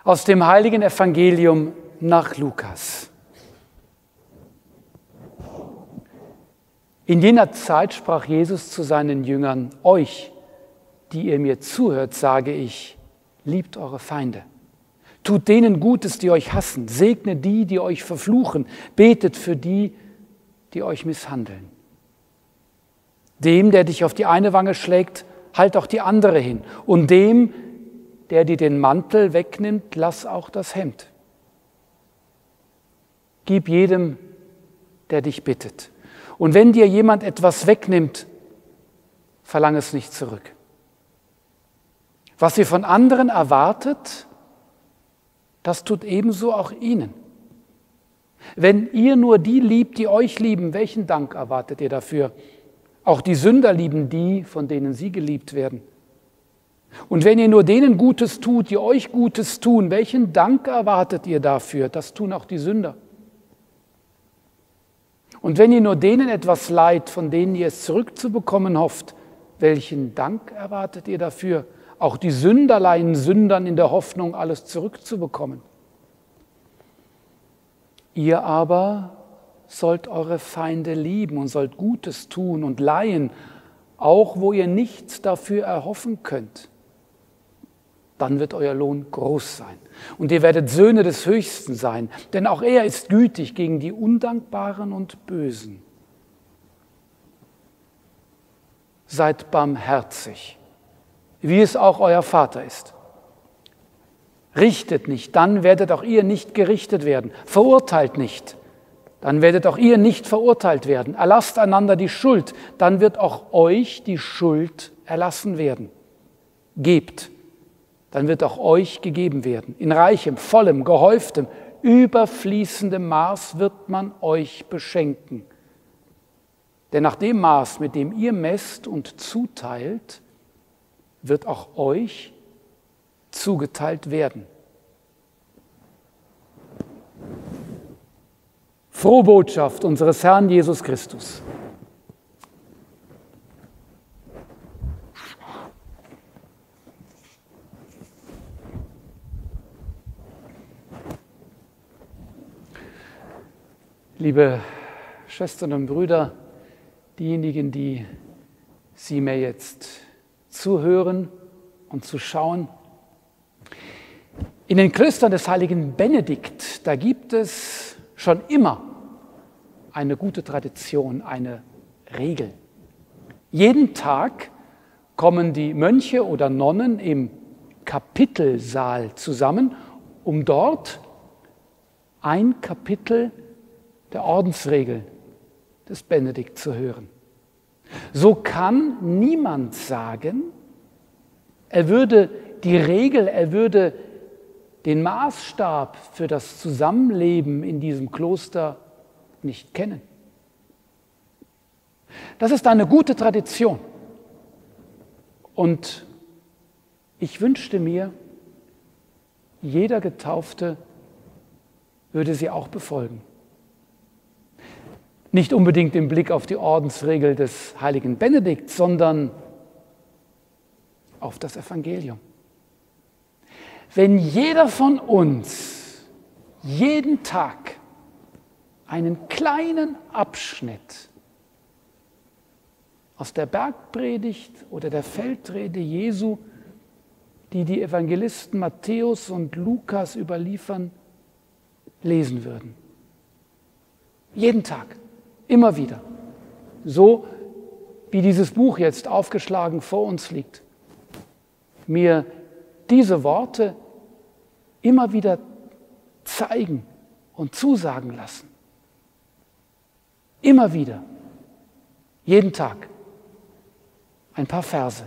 Aus dem heiligen Evangelium nach Lukas. In jener Zeit sprach Jesus zu seinen Jüngern: Euch, die ihr mir zuhört, sage ich, liebt eure Feinde. Tut denen Gutes, die euch hassen, segnet die, die euch verfluchen, betet für die, die euch misshandeln. Dem, der dich auf die eine Wange schlägt, halt auch die andere hin. Und dem, der dir den Mantel wegnimmt, lass auch das Hemd. Gib jedem, der dich bittet. Und wenn dir jemand etwas wegnimmt, verlang es nicht zurück. Was ihr von anderen erwartet, das tut ebenso auch ihnen. Wenn ihr nur die liebt, die euch lieben, welchen Dank erwartet ihr dafür? Auch die Sünder lieben die, von denen sie geliebt werden. Und wenn ihr nur denen Gutes tut, die euch Gutes tun, welchen Dank erwartet ihr dafür? Das tun auch die Sünder. Und wenn ihr nur denen etwas leiht, von denen ihr es zurückzubekommen hofft, welchen Dank erwartet ihr dafür? Auch die Sünder leihen Sündern in der Hoffnung, alles zurückzubekommen. Ihr aber sollt eure Feinde lieben und sollt Gutes tun und leihen, auch wo ihr nichts dafür erhoffen könnt. Dann wird euer Lohn groß sein. Und ihr werdet Söhne des Höchsten sein, denn auch er ist gütig gegen die Undankbaren und Bösen. Seid barmherzig, wie es auch euer Vater ist. Richtet nicht, dann werdet auch ihr nicht gerichtet werden. Verurteilt nicht, dann werdet auch ihr nicht verurteilt werden. Erlasst einander die Schuld, dann wird auch euch die Schuld erlassen werden. Gebt, dann wird auch euch gegeben werden. In reichem, vollem, gehäuftem, überfließendem Maß wird man euch beschenken. Denn nach dem Maß, mit dem ihr messt und zuteilt, wird auch euch zugeteilt werden. Frohe Botschaft unseres Herrn Jesus Christus. Liebe Schwestern und Brüder, diejenigen, die Sie mir jetzt zuhören und zuschauen, in den Klöstern des heiligen Benedikt, da gibt es schon immer eine gute Tradition, eine Regel. Jeden Tag kommen die Mönche oder Nonnen im Kapitelsaal zusammen, um dort ein Kapitel der Ordensregel des Benedikt zu hören. So kann niemand sagen, er würde die Regel, er würde den Maßstab für das Zusammenleben in diesem Kloster nicht kennen. Das ist eine gute Tradition. Und ich wünschte mir, jeder Getaufte würde sie auch befolgen. Nicht unbedingt im Blick auf die Ordensregel des heiligen Benedikt, sondern auf das Evangelium. Wenn jeder von uns jeden Tag einen kleinen Abschnitt aus der Bergpredigt oder der Feldrede Jesu, die die Evangelisten Matthäus und Lukas überliefern, lesen würden. Jeden Tag, immer wieder. So wie dieses Buch jetzt aufgeschlagen vor uns liegt. Mir diese Worte immer wieder zeigen und zusagen lassen. Immer wieder, jeden Tag, ein paar Verse.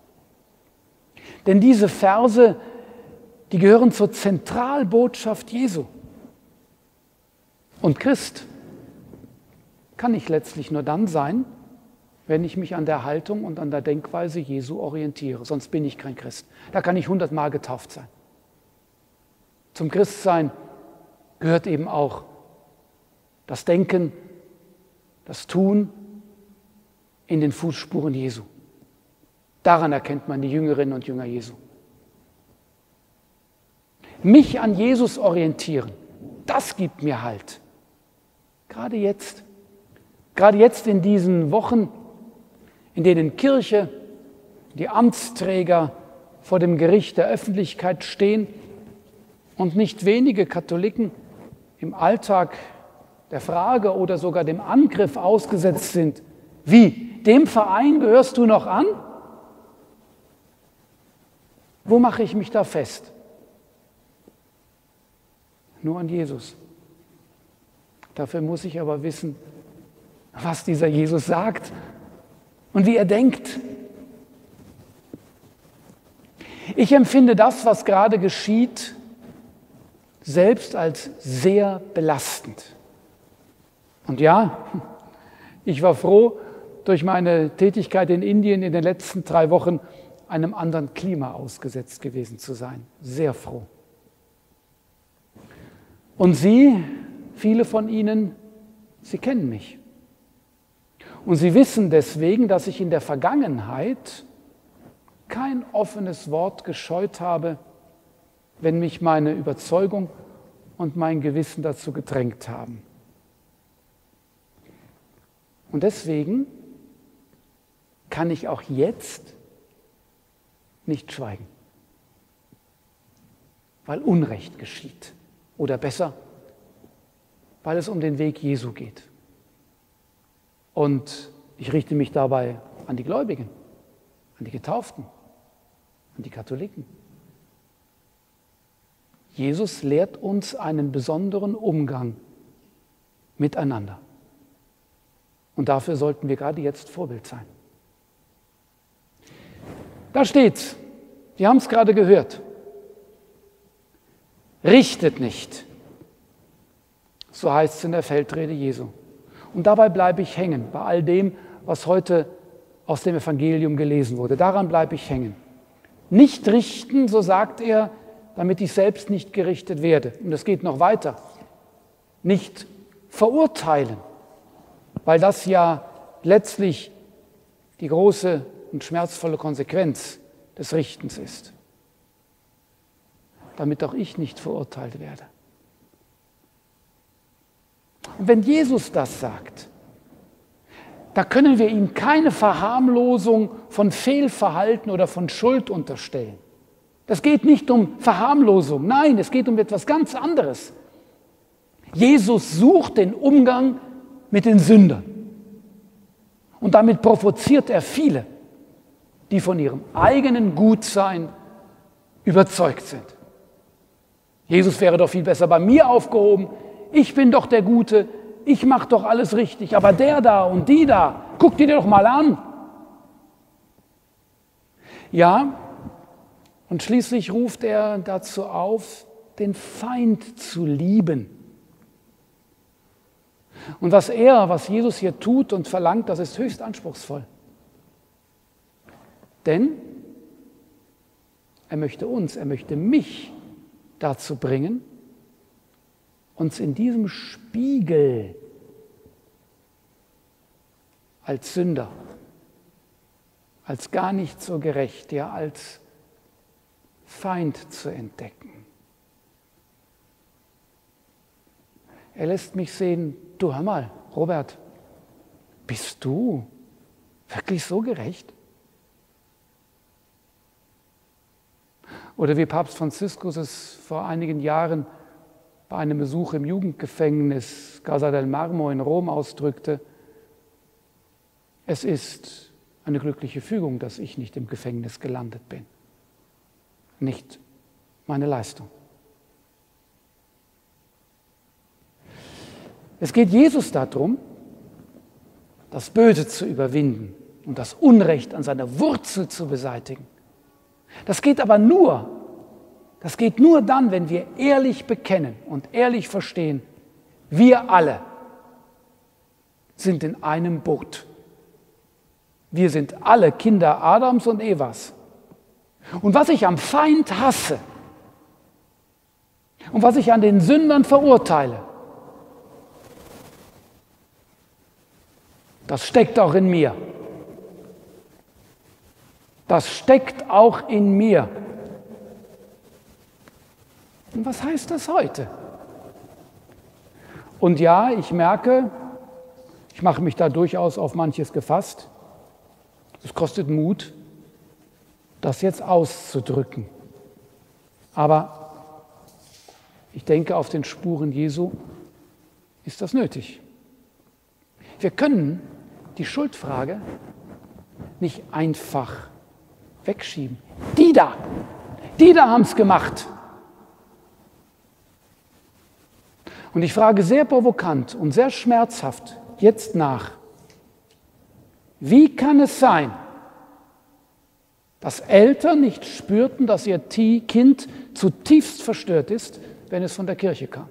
Denn diese Verse, die gehören zur Zentralbotschaft Jesu. Und Christ kann ich letztlich nur dann sein, wenn ich mich an der Haltung und an der Denkweise Jesu orientiere. Sonst bin ich kein Christ. Da kann ich 100-mal getauft sein. Zum Christsein gehört eben auch das Denken, das Tun in den Fußspuren Jesu. Daran erkennt man die Jüngerinnen und Jünger Jesu. mich an Jesus orientieren, das gibt mir Halt. Gerade jetzt in diesen Wochen, in denen Kirche, die Amtsträger vor dem Gericht der Öffentlichkeit stehen und nicht wenige Katholiken im Alltag der Frage oder sogar dem Angriff ausgesetzt sind, wie, dem Verein gehörst du noch an? Wo mache ich mich da fest? Nur an Jesus. Dafür muss ich aber wissen, was dieser Jesus sagt und wie er denkt. Ich empfinde das, was gerade geschieht, selbst als sehr belastend. Und ja, ich war froh, durch meine Tätigkeit in Indien in den letzten 3 Wochen einem anderen Klima ausgesetzt gewesen zu sein. Sehr froh. Und Sie, viele von Ihnen, Sie kennen mich. Und Sie wissen deswegen, dass ich in der Vergangenheit kein offenes Wort gescheut habe, wenn mich meine Überzeugung und mein Gewissen dazu gedrängt haben. Und deswegen kann ich auch jetzt nicht schweigen, weil Unrecht geschieht. Oder besser, weil es um den Weg Jesu geht. Und ich richte mich dabei an die Gläubigen, an die Getauften, an die Katholiken. Jesus lehrt uns einen besonderen Umgang miteinander. Und dafür sollten wir gerade jetzt Vorbild sein. Da steht's. Sie haben es gerade gehört. Richtet nicht. So heißt es in der Feldrede Jesu. Und dabei bleibe ich hängen, bei all dem, was heute aus dem Evangelium gelesen wurde. Daran bleibe ich hängen. Nicht richten, so sagt er, damit ich selbst nicht gerichtet werde. Und es geht noch weiter. Nicht verurteilen, weil das ja letztlich die große und schmerzvolle Konsequenz des Richtens ist. Damit auch ich nicht verurteilt werde. Und wenn Jesus das sagt, da können wir ihm keine Verharmlosung von Fehlverhalten oder von Schuld unterstellen. Das geht nicht um Verharmlosung, nein, es geht um etwas ganz anderes. Jesus sucht den Umgang mit den Sündern. Und damit provoziert er viele, die von ihrem eigenen Gutsein überzeugt sind. Jesus wäre doch viel besser bei mir aufgehoben. Ich bin doch der Gute, ich mache doch alles richtig. Aber der da und die da, guck dir doch mal an. Ja, und schließlich ruft er dazu auf, den Feind zu lieben. Und was Jesus hier tut und verlangt, das ist höchst anspruchsvoll. Denn er möchte mich dazu bringen, uns in diesem Spiegel als Sünder, als gar nicht so gerecht, ja als Feind zu entdecken. Er lässt mich sehen, du hör mal, Robert, bist du wirklich so gerecht? Oder wie Papst Franziskus es vor einigen Jahren bei einem Besuch im Jugendgefängnis Casa del Marmo in Rom ausdrückte: Es ist eine glückliche Fügung, dass ich nicht im Gefängnis gelandet bin. Nicht meine Leistung. Es geht Jesus darum, das Böse zu überwinden und das Unrecht an seiner Wurzel zu beseitigen. Das geht nur dann, wenn wir ehrlich bekennen und ehrlich verstehen, wir alle sind in einem Boot. Wir sind alle Kinder Adams und Evas. Und was ich am Feind hasse und was ich an den Sündern verurteile, das steckt auch in mir. Das steckt auch in mir. Und was heißt das heute? Und ja, ich merke, ich mache mich da durchaus auf manches gefasst. Es kostet Mut, das jetzt auszudrücken. Aber ich denke, auf den Spuren Jesu ist das nötig. Wir können die Schuldfrage nicht einfach wegschieben. Die da haben es gemacht. Und ich frage sehr provokant und sehr schmerzhaft jetzt nach, wie kann es sein, dass Eltern nicht spürten, dass ihr Kind zutiefst verstört ist, wenn es von der Kirche kam?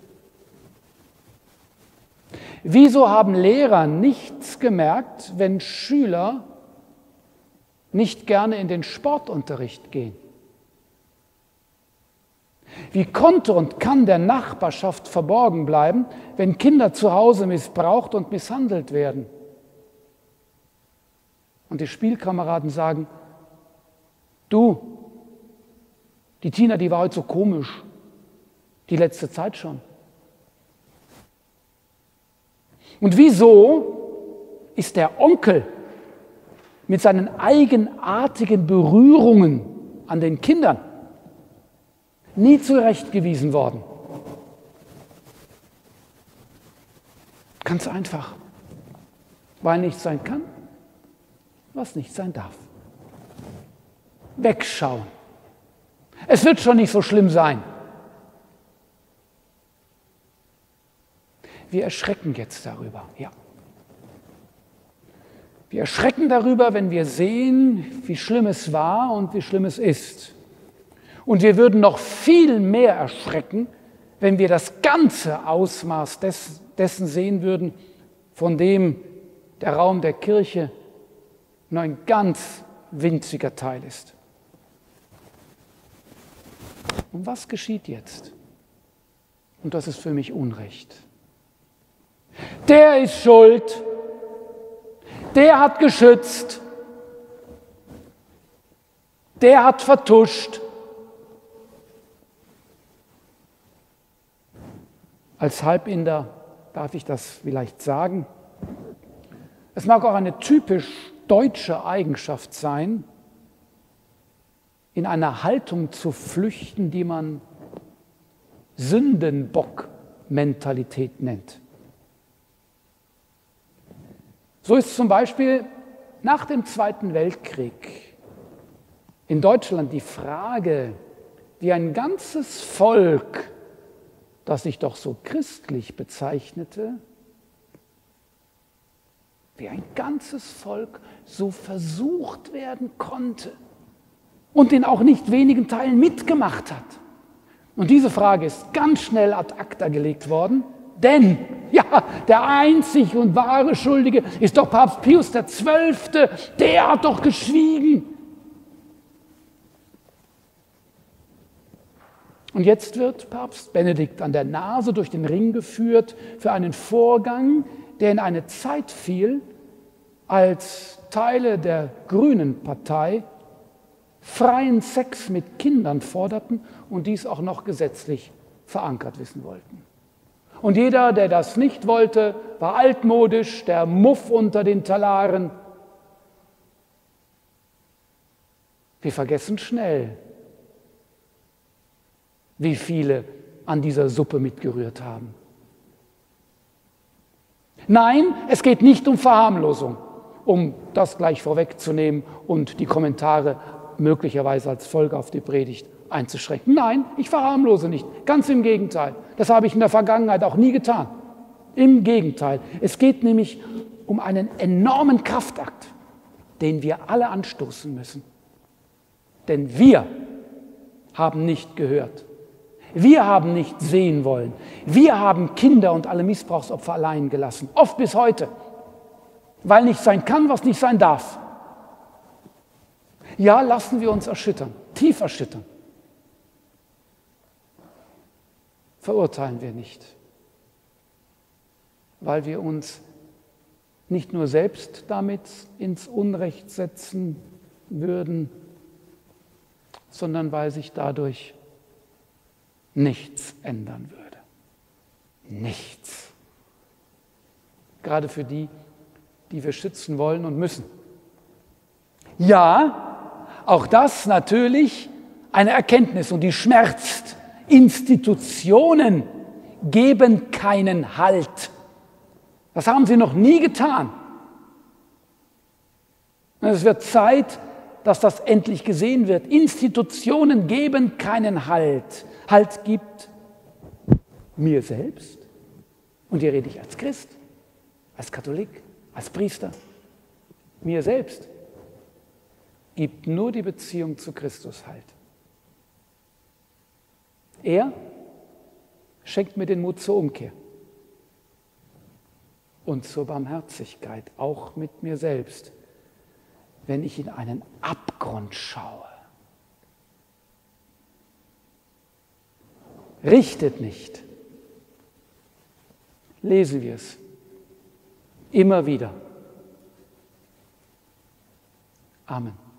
Wieso haben Lehrer nichts gemerkt, wenn Schüler nicht gerne in den Sportunterricht gehen? Wie konnte und kann der Nachbarschaft verborgen bleiben, wenn Kinder zu Hause missbraucht und misshandelt werden? Und die Spielkameraden sagen, du, die Tina, die war heute so komisch, die letzte Zeit schon. Und wieso ist der Onkel mit seinen eigenartigen Berührungen an den Kindern nie zurechtgewiesen worden? Ganz einfach, weil nicht sein kann, was nicht sein darf. Wegschauen. Es wird schon nicht so schlimm sein. Wir erschrecken jetzt darüber, ja. Wir erschrecken darüber, wenn wir sehen, wie schlimm es war und wie schlimm es ist. Und wir würden noch viel mehr erschrecken, wenn wir das ganze Ausmaß dessen sehen würden, von dem der Raum der Kirche nur ein ganz winziger Teil ist. Und was geschieht jetzt? Und das ist für mich Unrecht. Der ist schuld, der hat geschützt, der hat vertuscht. Als Halbinder darf ich das vielleicht sagen. Es mag auch eine typisch deutsche Eigenschaft sein, in einer Haltung zu flüchten, die man Sündenbock-Mentalität nennt. So ist zum Beispiel nach dem Zweiten Weltkrieg in Deutschland die Frage, wie ein ganzes Volk, das sich doch so christlich bezeichnete, wie ein ganzes Volk so versucht werden konnte und in auch nicht wenigen Teilen mitgemacht hat. Und diese Frage ist ganz schnell ad acta gelegt worden, denn ja, der einzig und wahre Schuldige ist doch Papst Pius XII., der hat doch geschwiegen. Und jetzt wird Papst Benedikt an der Nase durch den Ring geführt für einen Vorgang, der in eine Zeit fiel, als Teile der Grünen Partei freien Sex mit Kindern forderten und dies auch noch gesetzlich verankert wissen wollten. Und jeder, der das nicht wollte, war altmodisch, der Muff unter den Talaren. Wir vergessen schnell, wie viele an dieser Suppe mitgerührt haben. Nein, es geht nicht um Verharmlosung, um das gleich vorwegzunehmen und die Kommentare möglicherweise als Folge auf die Predigt einzuschränken. Nein, ich verharmlose nicht, ganz im Gegenteil. Das habe ich in der Vergangenheit auch nie getan. Im Gegenteil. Es geht nämlich um einen enormen Kraftakt, den wir alle anstoßen müssen. Denn wir haben nicht gehört. Wir haben nicht sehen wollen. Wir haben Kinder und alle Missbrauchsopfer allein gelassen. Oft bis heute. Weil nicht sein kann, was nicht sein darf. Ja, lassen wir uns erschüttern, tief erschüttern. Verurteilen wir nicht, weil wir uns nicht nur selbst damit ins Unrecht setzen würden, sondern weil sich dadurch nichts ändern würde. Nichts. Gerade für die, die wir schützen wollen und müssen. Ja, auch das natürlich eine Erkenntnis und die schmerzt. Institutionen geben keinen Halt. Das haben sie noch nie getan. Es wird Zeit, dass das endlich gesehen wird. Institutionen geben keinen Halt. Halt gibt mir selbst. Und hier rede ich als Christ, als Katholik, als Priester. Mir selbst gibt nur die Beziehung zu Christus Halt. Er schenkt mir den Mut zur Umkehr und zur Barmherzigkeit, auch mit mir selbst, wenn ich in einen Abgrund schaue. Richtet nicht. Lesen wir es immer wieder. Amen.